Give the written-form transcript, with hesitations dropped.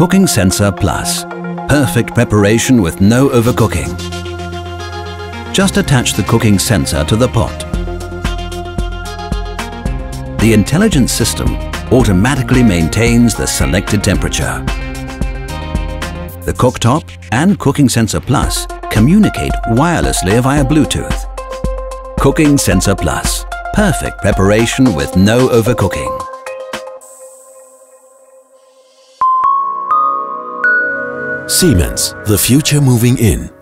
cookingSensor Plus. Perfect preparation with no overcooking. Just attach the cooking sensor to the pot. The intelligent system automatically maintains the selected temperature. The cooktop and cookingSensor Plus communicate wirelessly via Bluetooth. cookingSensor Plus. Perfect preparation with no overcooking. Siemens, the future moving in.